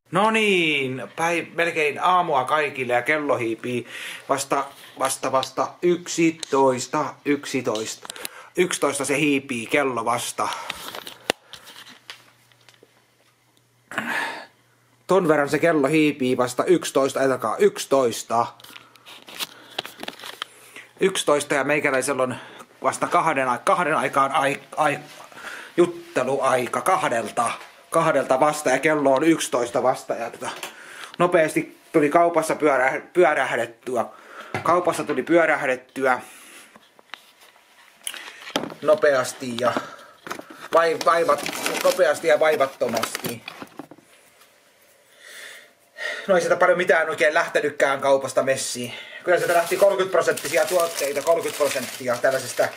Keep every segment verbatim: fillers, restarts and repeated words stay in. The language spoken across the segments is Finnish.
No niin, päin, melkein aamua kaikille ja kello hiipii vasta, vasta, vasta yksitoista, yksitoista. yksitoista se hiipii kello vasta. Ton verran se kello hiipii vasta yksitoista, ajatelkaa yksitoista. yksitoista ja meikäläisellä on vasta kahden, kahden aikaan ai, ai, jutteluaika, kahdelta. kahdelta vasta ja kello on yksitoista vasta ja tota, nopeasti tuli kaupassa pyörä, pyörähdettyä. Kaupassa tuli pyörähdettyä nopeasti ja vai, vaivat, nopeasti ja vaivattomasti. No ei sieltä paljon mitään oikein lähtenytkään kaupasta messiin. Kyllä sieltä lähti kolmekymmentä prosenttisia tuotteita, kolmekymmentä prosenttia tällaisesta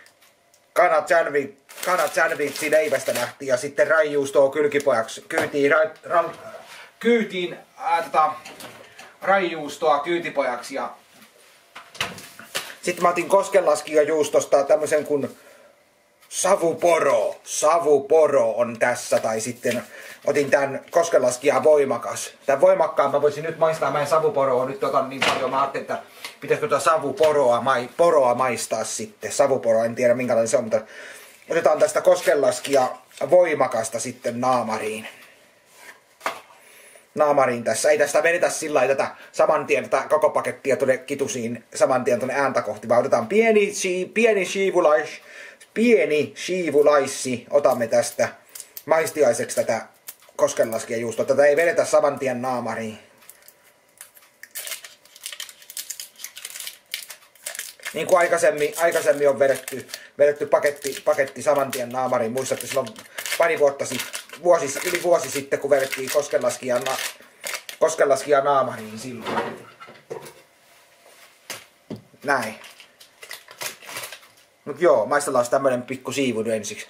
kanat sandwichin leivästä lähti ja sitten raijuustoa kylkipojaksi kyytiin, ra, ra, kyytiin ää, tota, raijuustoa kyytipojaksi ja sitten mä otin koskenlaskijajuustosta tämmösen kun savuporo, savuporo on tässä tai sitten otin tän koskenlaskija voimakas. Tän voimakkaan mä voisin nyt maistaa, mä en savuporoa nyt otan niin paljon, mä ajattelin, että pitäisikö tuota savuporoa mai, poroa maistaa sitten. Savuporoa, en tiedä minkälainen se on, mutta otetaan tästä koskenlaskija voimakasta sitten naamariin. Naamariin tässä. Ei tästä vedetä sillä lailla tätä saman tien tätä koko pakettia tuonne kitusiin saman tien tuonne ääntä kohti, vaan otetaan pieni, pieni siivulais, pieni siivulaissi, otamme tästä maistiaiseksi tätä koskenlaskijajuustoa. Tätä ei vedetä saman tien naamariin. Niin kuin aikaisemmin, aikaisemmin on vedetty, vedetty paketti, paketti saman tien naamariin. Muistatte silloin pari vuotta sitten, vuosi, yli vuosi sitten, kun vedettiin koskenlaskija, na, koskenlaskija naamariin silloin. Näin. Mut joo, maistellaan tämmönen pikku siivu ensiksi.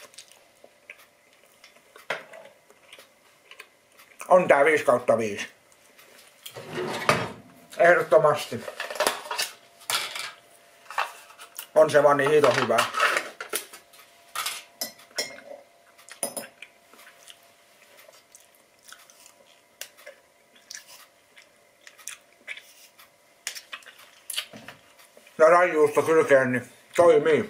On tää viisi kautta viisi. Ehdottomasti. On se vaan niin hito hyvä. Ja raijuusto kylkeen niin toimii.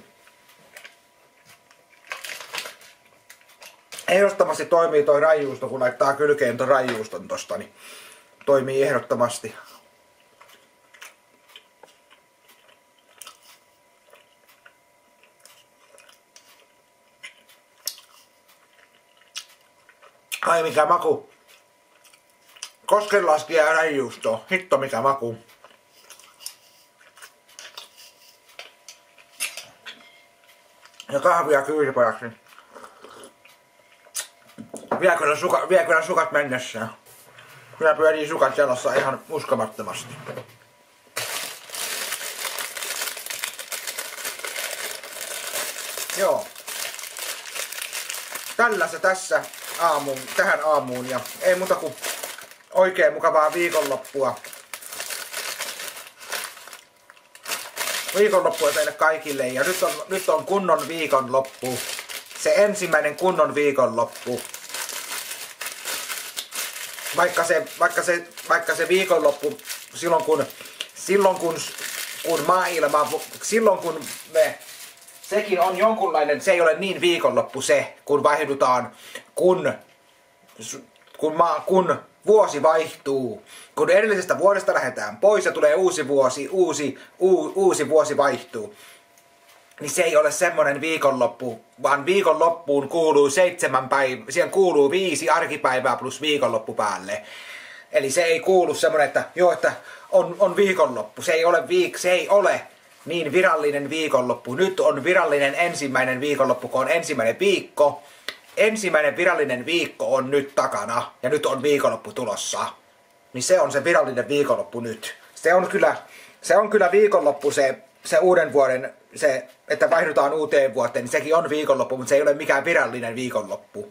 Ehdottomasti toimii toi raijuusto, kun laittaa kylkeen ton raijuuston tosta, niin toimii ehdottomasti. Ai mikä maku. Koskenlaskija ja raijuusto. Hitto mikä maku. Ja kahvia kyysipojaksi. Viekö ne sukat, viekö ne sukat mennessään? Kyllä pyörii sukat jalassa ihan uskomattomasti. Joo. Tällä se tässä aamuun, tähän aamuun ja ei muuta kuin oikein mukavaa viikonloppua. Viikonloppua teille kaikille ja nyt on, nyt on kunnon viikonloppu. Se ensimmäinen kunnon viikonloppu. Vaikka se, vaikka se, vaikka se viikonloppu silloin kun, silloin kun, kun maailma, silloin kun me, sekin on jonkunlainen, se ei ole niin viikonloppu se, kun vaihdutaan, kun, kun, maa, kun vuosi vaihtuu. Kun edellisestä vuodesta lähdetään pois ja tulee uusi vuosi, uusi, uu, uusi vuosi vaihtuu. Niin se ei ole semmonen viikonloppu, vaan viikonloppuun kuuluu seitsemän päivää, siihen kuuluu viisi arkipäivää plus viikonloppu päälle. Eli se ei kuulu semmonen, että joo, että on, on viikonloppu. Se ei ole viik, se ei ole niin virallinen viikonloppu. Nyt on virallinen ensimmäinen viikonloppu, kun on ensimmäinen viikko. Ensimmäinen virallinen viikko on nyt takana ja nyt on viikonloppu tulossa. Niin se on se virallinen viikonloppu nyt. Se on kyllä, se on kyllä viikonloppu se, se uuden vuoden, se, että vaihdutaan uuteen vuoteen, niin sekin on viikonloppu, mutta se ei ole mikään virallinen viikonloppu.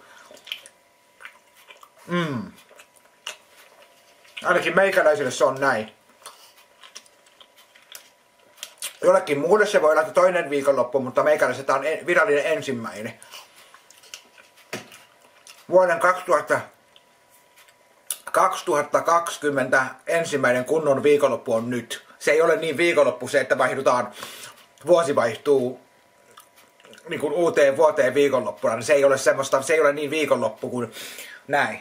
Mm. Ainakin meikäläisille se on näin. Jollekin muulle se voi olla toinen viikonloppu, mutta meikäläiselle tämä on virallinen ensimmäinen. Vuoden kaksituhattakaksikymmentä ensimmäinen kunnon viikonloppu on nyt. Se ei ole niin viikonloppu se, että vaihdutaan, vuosi vaihtuu niin kuin uuteen vuoteen viikonloppuna. Se ei ole semmoista, se ei ole niin viikonloppu kuin näin.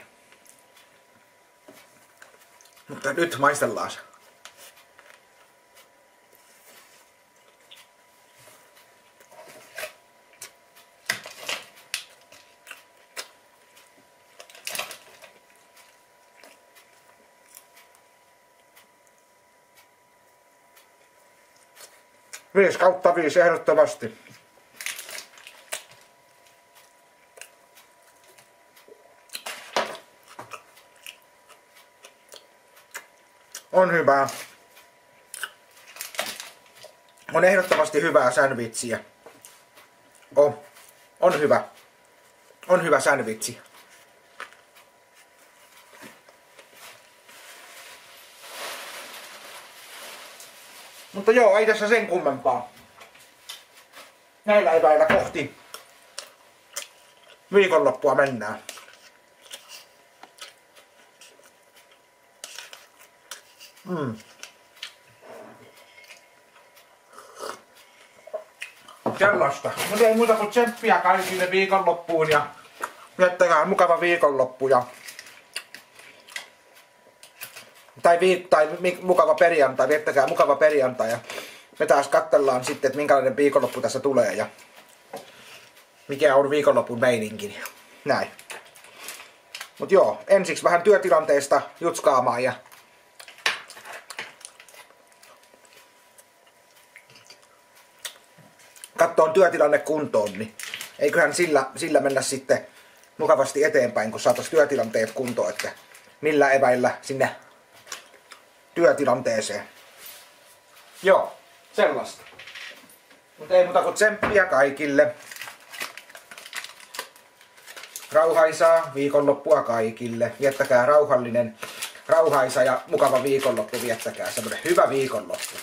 Mutta nyt maistellaan. Viisi kautta viisi ehdottomasti. On hyvää. On ehdottomasti hyvää sandwichia. On. On hyvä. On hyvä sandwichi. Mutta joo, ei tässä sen kummempaa. Näillä eväillä kohti viikonloppua mennään. Mm. Sellaista. Mutta ei muuta kuin tsemppiä kaikille viikonloppuun ja viettäkää mukava viikonloppu ja tai, viik- tai mukava perjantai, viettäkää mukava perjantai ja me taas katsellaan sitten, että minkälainen viikonloppu tässä tulee ja mikä on viikonlopun meininki. Näin. Mut joo, ensiksi vähän työtilanteesta jutskaamaan ja kattoon työtilanne kuntoon, niin eiköhän sillä, sillä mennä sitten mukavasti eteenpäin, kun saataisiin työtilanteet kuntoon, että millä eväillä sinne työtilanteeseen. Joo, sellaista. Mutta ei muuta kuin tsemppiä kaikille. Rauhaisaa viikonloppua kaikille. Viettäkää rauhallinen, rauhaisa ja mukava viikonloppu. Viettäkää semmoinen hyvä viikonloppu.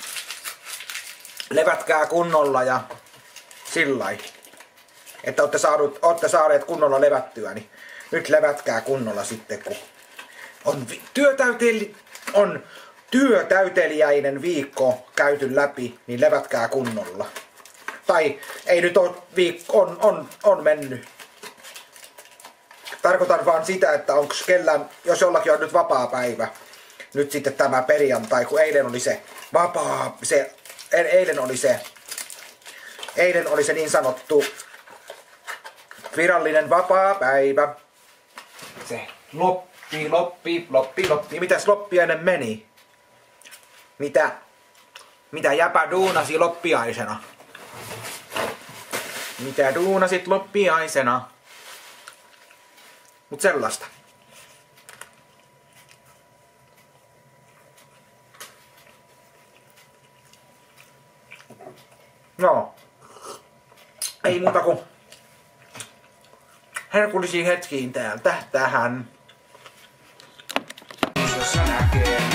Levätkää kunnolla ja sillai. Että olette, saadut, olette saaneet kunnolla levättyä, niin nyt levätkää kunnolla sitten, kun on työtäyteli, on työtäyteliäinen viikko käyty läpi, niin levätkää kunnolla. Tai ei nyt ole viikko, on, on, on mennyt. Tarkoitan vaan sitä, että onko kellään, jos jollakin on nyt vapaa päivä, nyt sitten tämä perjantai, kun eilen oli se vapaa, se, eilen oli se, eilen oli se niin sanottu virallinen vapaa päivä. Se loppi, loppi, loppi, loppi. Mitäs loppiainen meni? Mitä? Mitä jäpä duunasi loppiaisena? Mitä duunasit loppiaisena? Mut sellaista. No. Ei muuta kuin herkullisiin hetkiin täältä tähän. Jos näkee